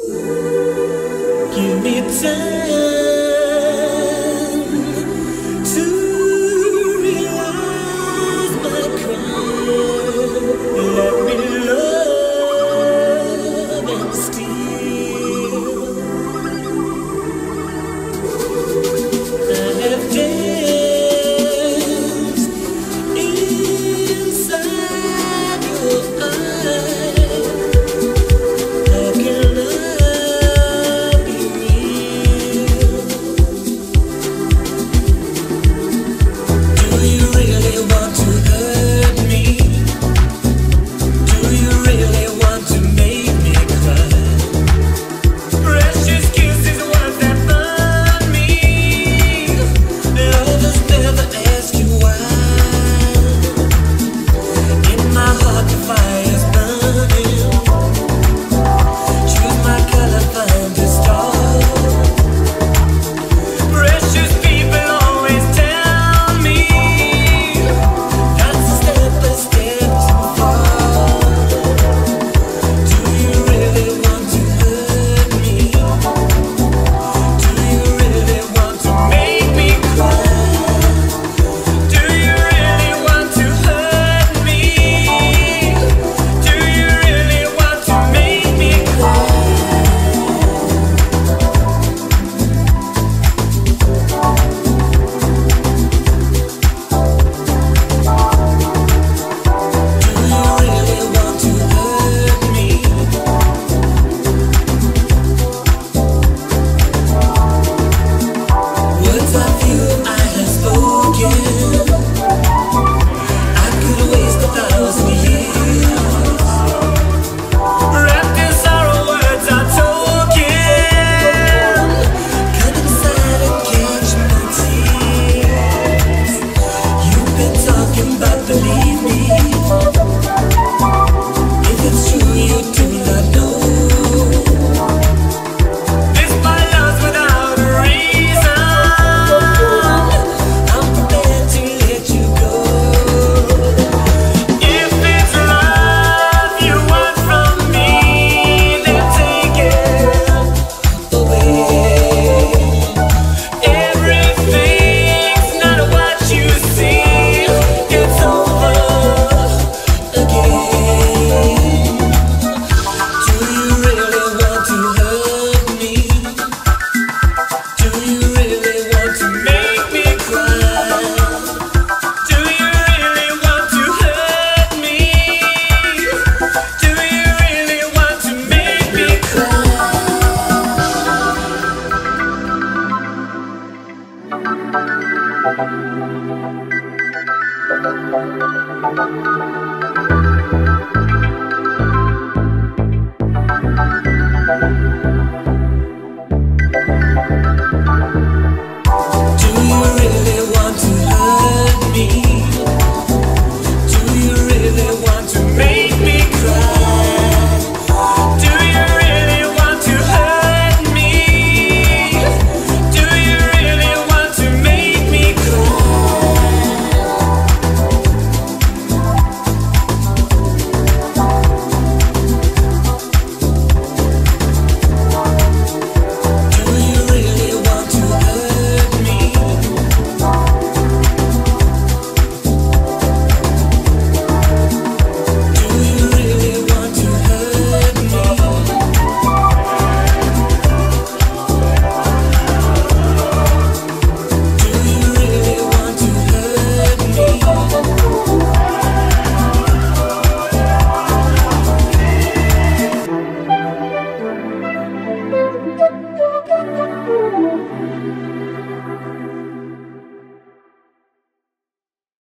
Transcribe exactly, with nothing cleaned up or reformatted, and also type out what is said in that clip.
Give me time to realize my crime. Let me love and steal. I have danced inside your eyes. How can I be real? Do you really want to hurt me? Do you really want to make me cry? Precious kisses, ones that burn me. Lovers never ask you why. In my heart the fire's burning. Choose my color, find the star. Precious people always tell me that's a step, a step too far. Do you really want to hurt me? Do you really want to make me cry? Do you really want to hurt me? Do you really want to make me cry? Do you really want to hurt me? Words of you I have spoken. I could waste a thousand years. Wrapped in sorrow, words are token. Come inside and catch my tears. You've been talking, but believe me, if it's true, you do not know. This my love's without a reason. I'm prepared to let you go. If it's love you want from me, then take it away. Everything's not what you see. It's over again. Do you really want to hurt me? Do you really want to make me cry? Do you really want to hurt me? Do you really want to make me cry?